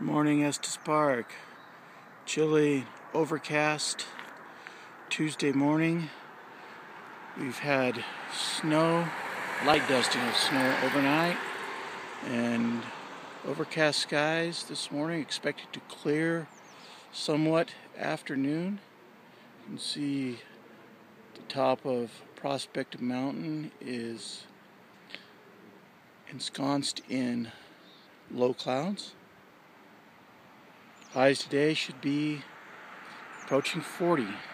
Morning, Estes Park. Chilly, overcast Tuesday morning. We've had snow, light dusting of snow overnight, and overcast skies this morning. Expected to clear somewhat afternoon. You can see the top of Prospect Mountain is ensconced in low clouds. Highs today should be approaching 40.